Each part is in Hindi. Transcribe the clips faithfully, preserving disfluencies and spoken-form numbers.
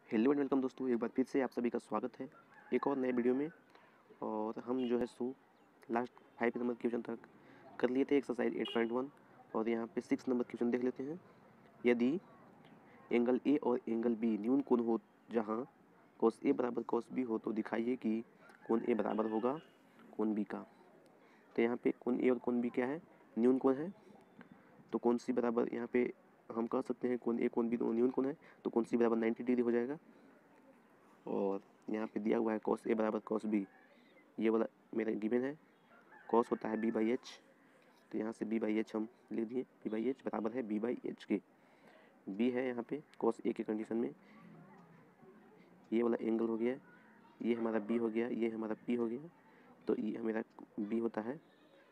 हेलो एंड वेलकम दोस्तों, एक बार फिर से आप सभी का स्वागत है एक और नए वीडियो में। और हम जो है सो लास्ट फाइव नंबर क्वेश्चन तक कर लिए थे एक्सरसाइज एट पॉइंट वन, और यहाँ पे सिक्स नंबर क्वेश्चन देख लेते हैं। यदि एंगल ए और एंगल बी न्यून कोण हो जहाँ कोस ए बराबर कोस बी हो तो दिखाइए कि कोण ए बराबर होगा कोण बी का। तो यहाँ पे कोण ए और कोण बी क्या है, न्यून कोण है। तो कोण सी बराबर यहाँ पे हम कह सकते हैं कोण ए कोण बी दोनों न्यून कोण है, तो कोण सी बराबर नाइन्टी डिग्री हो जाएगा। और यहाँ पे दिया हुआ है कॉस ए बराबर कॉस बी, ये वाला मेरा गिवन है। कॉस होता है बी बाई एच, तो यहाँ से बी बाई एच हम लिख दिए, बी बाई एच बराबर है बी बाई एच के। बी है यहाँ पे कॉस ए के कंडीशन में, ये वाला एंगल हो गया, ये हमारा बी हो गया, ये हमारा पी हो गया। तो ये मेरा बी होता है,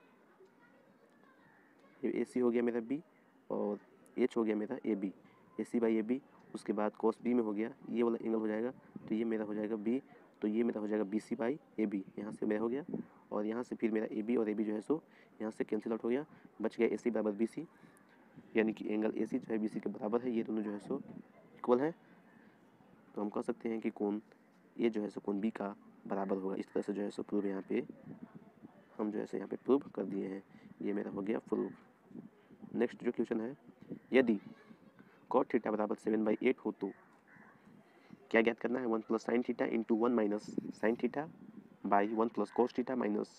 ये ए सी हो गया मेरा बी, और एच हो गया मेरा A B, A C by A B. उसके बाद कॉस बी में हो गया, ये वाला एंगल हो जाएगा, तो ये मेरा हो जाएगा बी, तो ये मेरा हो जाएगा B C by A B, यहाँ से मेरा हो गया। और यहाँ से फिर मेरा ए बी और ए बी जो है सो यहाँ से कैंसिल आउट हो गया, बच गया ए सी बराबर बी सी, यानी कि एंगल ए सी जो है बी सी के बराबर है, ये दोनों जो है सो इक्वल है। तो हम कह सकते हैं कि कोण ये जो है सो कोण बी का बराबर होगा। इस तरह से जो है सो प्रूव यहाँ पे हम जो है सो यहाँ पे प्रूव कर दिए हैं, ये मेरा हो गया प्रूव। नेक्स्ट जो क्वेश्चन है, यदि कॉट थीटा बराबर सेवन बाई एट हो तो क्या ज्ञात करना है, one plus sine theta into one minus sine theta by one plus cos theta minus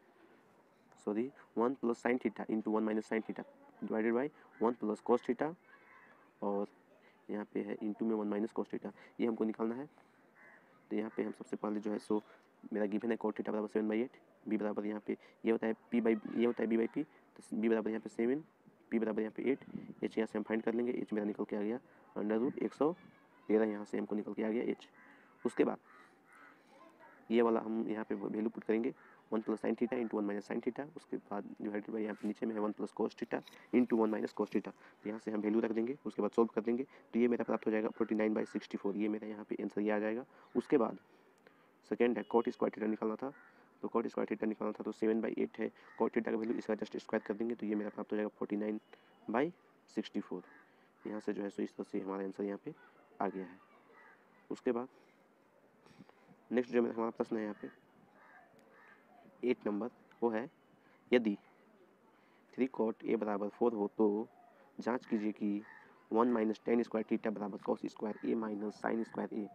sorry one plus sine theta into one minus sine theta divided by one plus cos theta, और यहाँ पे है इंटू में वन माइनस कोस थीटा, ये हमको निकालना है। तो यहाँ पे हम सबसे पहले जो है सो मेरा गिवन है कॉट थीटा बराबर सेवन बाई एट, बी बराबर यहाँ पे ये होता है पी बाई ये होता है बी बाई पी, तो बी बराबर यहाँ पे सेवन, पी बराबर यहाँ पे एट, एच यहाँ से हम फाइंड कर लेंगे, एच मेरा निकल के आ गया अंडर रूट एक सौ तेरह, यहाँ से हमको निकल के आ गया एच। उसके बाद ये वाला हम यहाँ पे वैल्यू पुट करेंगे, one plus sine theta into one minus sine theta, उसके बाद डिवाइडेड बाई यहाँ पे नीचे में है one plus cos theta into one minus cos theta. तो यहाँ से हम वैल्यू रख देंगे, उसके बाद सोल्व कर देंगे, तो ये मेरा प्राप्त हो जाएगा forty nine by sixty four, ये मेरा यहाँ पे आंसर ये आ जाएगा। उसके बाद सेकेंड है कॉट स्क्वायर थीटा निकालना था, तो कॉट स्क्वायर थीटा निकालना था तो सेवन बाई एट है कॉट थीटा का वैल्यू, इसका जस्ट स्क्वायर कर देंगे, तो ये मेरा प्राप्त हो जाएगा forty nine by sixty four. यहाँ से जो है सो इस तरह से हमारा आंसर यहाँ पे आ गया है। उसके बाद नेक्स्ट जो हमारा प्रश्न है यहाँ पे एट नंबर, वो है यदि थ्री कॉट ए बराबर फोर हो तो जांच कीजिए कि one minus tan square theta बराबर cos square A minus sine square A,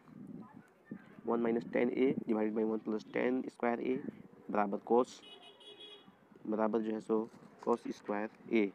one minus tan A divided by one plus tan square A बराबर कॉस बराबर जो है सो cos square A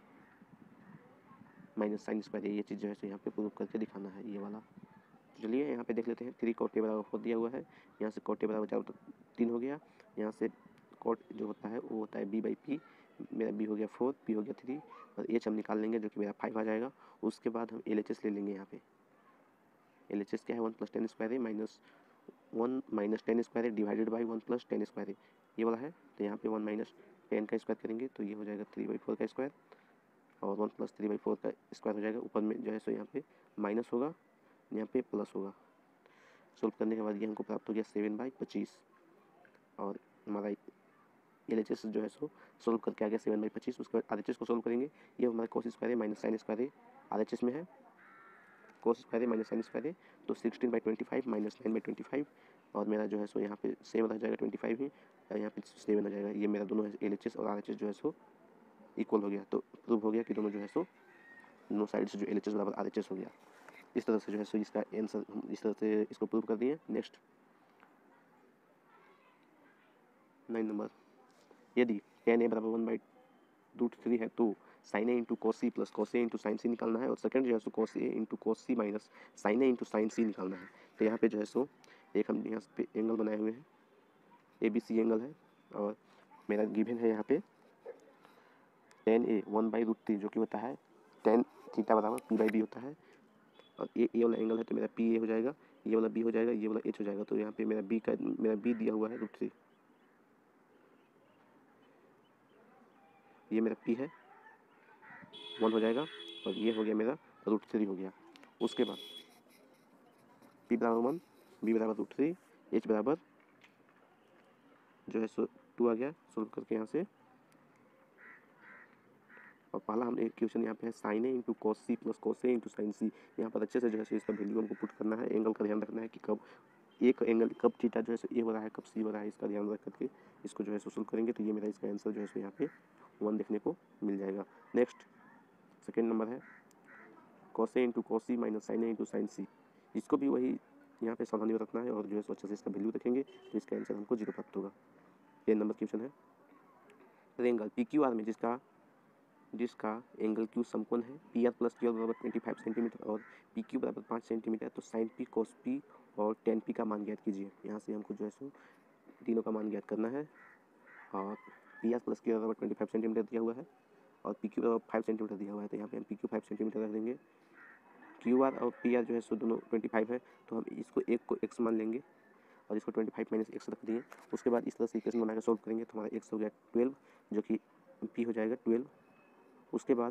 minus sine square A, ये चीज़ जो है सो यहाँ पे प्रूव करके दिखाना है ये वाला। चलिए यहाँ पे देख लेते हैं, थ्री कॉट ए बराबर फोर दिया हुआ है, यहाँ से कॉट ए बराबर चार तीन हो गया, यहाँ से कॉट जो होता है वो होता है बी बाई पी, मेरा बी हो गया फोर, पी हो गया थ्री, और एच हम निकाल लेंगे जो कि मेरा फाइव आ जाएगा। उसके बाद हम एल एच एस ले लेंगे, यहाँ पे एल एच एस क्या है, one plus tan square A minus one minus tan square A divided by one plus tan square A, ये वाला है। तो यहाँ पे वन माइनस टेन का स्क्वायर करेंगे तो ये हो जाएगा थ्री बाई फोर का स्क्वायर, और one plus three by four का स्क्वायर हो जाएगा, ऊपर में जो है सो यहाँ पे माइनस होगा, यहाँ पे प्लस होगा। सोल्व करने के बाद ये हमको प्राप्त हो गया सेवन बाई पच्चीस, और हमारा एल एच एस जो है सो सोल्व करके आ गया सेवन बाई पच्चीस। उसके बाद आर एच एस को सोल्व करेंगे, ये हमारा कोस स्क्वायर है माइनस साइन स्क्वायर है, आर एच एस में है कोस स्क्वायर है माइनस साइन स्क्वायर है, तो sixteen by twenty five minus nine by twenty five, और मेरा जो है सो यहाँ पे सेम रह जाएगा ट्वेंटी फाइव ही, यहाँ पे सेवन हो जाएगा। ये मेरा दोनों एल एच एस और आर एच एस जो है सो इक्वल हो गया, तो प्रूव हो गया कि दोनों जो है सो दोनों साइड से जो एल एच एस बराबर आर एच एस हो गया। इस तरह से जो है सो इसका आंसर इस तरह से इसको प्रूव कर दिए। नेक्स्ट नाइन नंबर, यदि टेन ए बराबर वन बाई रूट थ्री है तो sine A into cos C plus cos A into sine C निकालना है, और सेकंड जो है सो cos A into cos C minus sine A into sine C निकालना है। तो यहाँ पे जो है सो एक हम यहाँ पे एंगल बनाए हुए हैं, ए बी सी एंगल है, और मेरा गिवन है यहाँ पे tan A one by root three जो कि होता है टेन थीटा बराबर पी बाई बी होता है, और ये ये वाला एंगल है तो मेरा पी ए हो जाएगा, ये वाला बी हो जाएगा, ये वाला एच हो जाएगा। तो यहाँ पे मेरा बी का मेरा बी दिया हुआ है रूट थ्री, ये मेरा पी है वन हो जाएगा, और ये हो गया मेरा रूट थ्री हो गया। उसके बाद पी बराबर वन, बी बराबर रूट थ्री, एच बराबर जो है सो टू आ गया, सोल्व करके यहाँ से, और पहला हमने क्वेश्चन यहाँ पे है sine A into cos C plus cos A into sine C. यहाँ पर अच्छे से जो है इसका वैल्यू हमको पुट करना है, एंगल का ध्यान रखना है कि कब एक एंगल कब थीटा जो है ए हो रहा है, कब सी हो रहा है, इसका ध्यान रख करके इसको जो है सोल्व करेंगे। तो ये मेरा इसका आंसर जो है यहाँ पे वन देखने को मिल जाएगा। नेक्स्ट सेकेंड नंबर है cos A into cos C minus sine A into sine C. इसको भी वही यहाँ पे सावधानी रखना है और जो है अच्छे से इसका वैल्यू रखेंगे तो इसका आंसर हमको जीरो प्राप्त होगा। ये नंबर क्वेश्चन है ट्रायंगल पी क्यू आर में जिसका जिसका एंगल क्यू समकोण है, P R plus Q R बराबर ट्वेंटी फाइव सेंटीमीटर और पी क्यू बराबर पाँच सेंटीमीटर। तो साइन पी कॉस पी और टेन पी का मान ज्ञात कीजिए। यहाँ से हमको जो है सो तीनों का मान ज्ञात करना है और P R plus Q R बराबर ट्वेंटी फाइव सेंटीमीटर दिया हुआ है और पी क्यू बराबर फाइव सेंटीमीटर दिया हुआ है। तो यहाँ पे हम पी क्यू फाइव सेंटीमीटर रख देंगे। क्यू आर और पी आर जो है सो दोनों ट्वेंटी फाइव है तो हम इसको एक को एक्स मान लेंगे और इसको ट्वेंटी फाइव माइनस एक्स रख दिए। उसके बाद इस तरह से इक्वेशन बनाकर सॉल्व करेंगे तो हमारा एक्स हो गया ट्वेल्व जो कि पी हो जाएगा ट्वेल्व। उसके बाद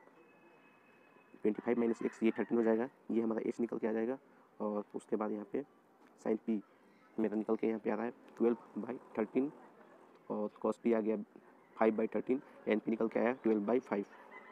ट्वेंटी फाइव माइनस एक्स ये थर्टीन हो जाएगा, ये हमारा एच निकल के आ जाएगा। और उसके बाद यहाँ पे साइन पी मेरा निकल के यहाँ पे आ रहा है ट्वेल्व बाई थर्टीन और कॉस पी आ गया five by thirteen, N P निकल के आया ट्वेल्व बाई फाइव।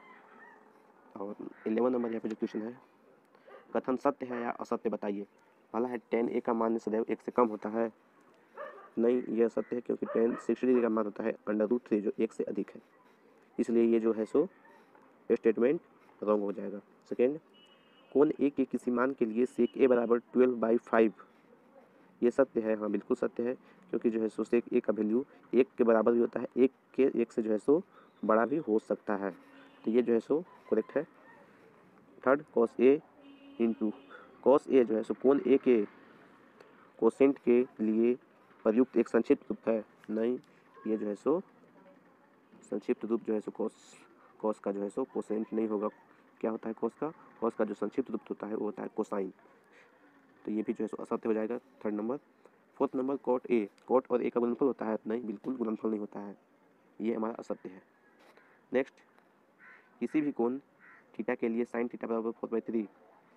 और इलेवन नंबर यहाँ पे जो क्वेश्चन है कथन सत्य है या असत्य बताइए। पहला है टेन ए का मान सदैव एक से कम होता है। नहीं, यह सत्य है क्योंकि टेन सिक्सटी डिग्री का मान होता है अंडर रूट थ्री जो एक से अधिक है, इसलिए ये जो है सो स्टेटमेंट रॉन्ग हो जाएगा। सेकेंड, कोण ए के किसी मान के लिए सेक ए बराबर ट्वेल्व बाई फाइव, ये सत्य है। हाँ बिल्कुल सत्य है क्योंकि जो है सो सेक ए का वैल्यू एक के बराबर भी होता है, एक के एक से जो है सो बड़ा भी हो सकता है, तो ये जो है सो करेक्ट है। Third, cos A into cos A जो है सो कोण ए के कोसेंट के लिए प्रयुक्त एक संक्षिप्त रूप है। नहीं, ये जो है सो संक्षिप्त रूप जो है सो कॉस कॉस का जो है सो कोसेंट नहीं होगा। क्या होता है कॉस का? कॉस का जो संक्षिप्त रूप होता है वो होता है कोसाइन, तो ये भी जो है सो असत्य हो जाएगा third number. Fourth number, cot A cot और ए का गुणनफल होता है। नहीं, बिल्कुल गुणनफल नहीं होता है, ये हमारा असत्य है। नेक्स्ट, किसी भी कोण थीटा के लिए साइन थीटा बराबर फोर बाई थ्री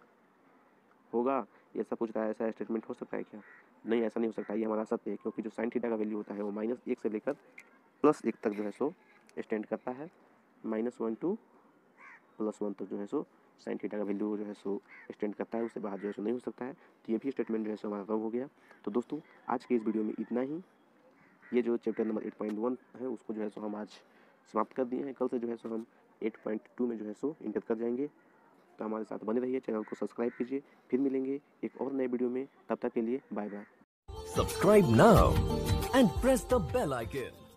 होगा, ये ऐसा पूछ रहा है, ऐसा स्टेटमेंट हो सकता है क्या? नहीं, ऐसा नहीं हो सकता, ये हमारा सत्य है क्योंकि जो साइन थीटा का वैल्यू होता है वो माइनस एक से लेकर प्लस एक तक जो है सो स्टैंड करता है। Minus one to plus one तक जो है सो साइन थीटा का वैल्यू जो है सो स्टैंड करता है, उससे बाहर जो है सो नहीं हो सकता है। तो ये भी स्टेटमेंट जो है सो हमारा रॉन्ग हो गया। तो दोस्तों आज के इस वीडियो में इतना ही। ये जो chapter number eight point one है उसको जो है सो हम आज समाप्त कर दिए हैं। कल से जो है सो हम एट पॉइंट टू में जो है सो इंटर कर जाएंगे। तो हमारे साथ बने रहिए, चैनल को सब्सक्राइब कीजिए। फिर मिलेंगे एक और नए वीडियो में, तब तक के लिए bye bye. Subscribe now and press the bell icon.